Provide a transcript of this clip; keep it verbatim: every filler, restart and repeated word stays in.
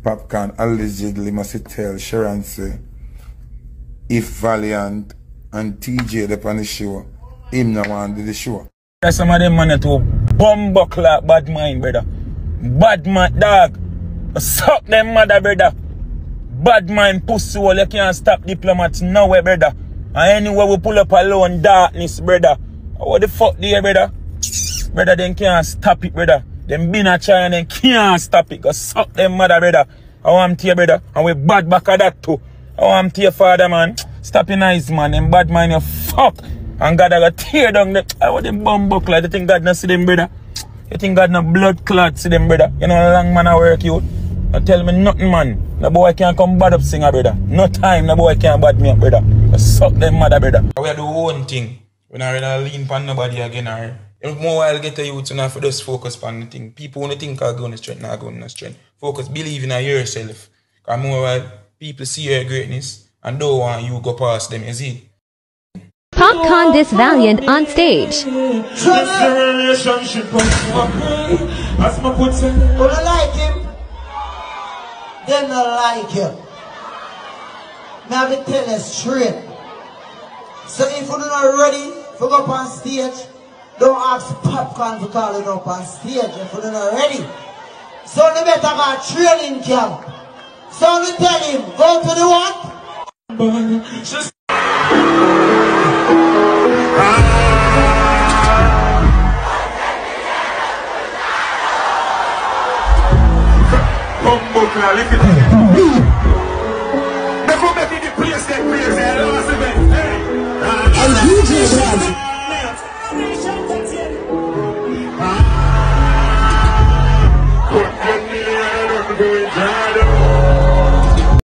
Popcaan allegedly must tell Sharon say if Valiant and T J up on the show, him no want to do the show. That's some of them man to bomb buckler bad mind, brother. Bad man dog. Suck them mother, brother. Bad mind pussy hole, you can't stop diplomats nowhere, brother. And anywhere we pull up alone, darkness, brother. What the fuck there, brother? Brother, them can't stop it, brother. Them been a try and them can't stop it. Cause suck them mother, brother. I want to you, brother. And we bad back at that too. I want to your father, man. Stop your nice, man. Them bad mind, you fuck. And God, I got tear down them. I want them bomb buckler. You think God not see them, brother? You think God not blood clot see them, brother? You know how long man I work you? Don't tell me nothing, man. The boy can't come bad up singer, brother. No time, the boy can't bad me up, brother. Just suck them mother, brother. We do one thing. We not really lean on nobody again, alright? If more while get to you to now for just focus on the thing. People want to think I'll go on the strength, not go on the strength. Focus, believe in yourself. Because more while people see your greatness and don't want you go past them, is it? Popcaan this Valiant on stage. That's the relationship as my put say. You don't like him, they don't like him. I have to tell you straight. So if you're not ready to go up on stage, don't ask Popcaan to call you up on stage if you're not ready. So you better go training camp. So you tell him, go to the what? Just Popcaan, look at that. Never make the place that crazy. I lost it. Hey.